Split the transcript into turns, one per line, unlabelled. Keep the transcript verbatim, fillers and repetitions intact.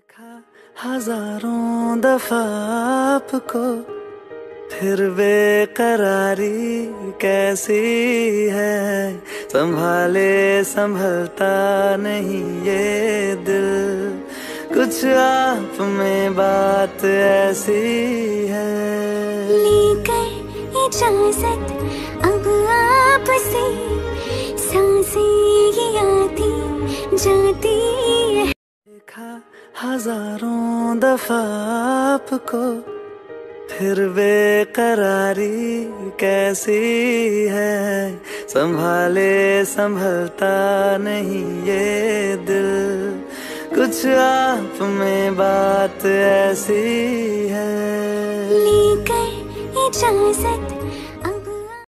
देखा हजारों दफा आपको, फिर बेकरारी कैसी है। संभाले संभलता नहीं ये दिल, कुछ आप में बात ऐसी है।
लेकर इजाजत अब आपसे, सांसें ये आती जाती है।
देखा हजारों दफा आपको, फिर बेकरारी कैसी है। संभाले संभलता नहीं ये दिल, कुछ आप में बात ऐसी है।
लेकर इजाजत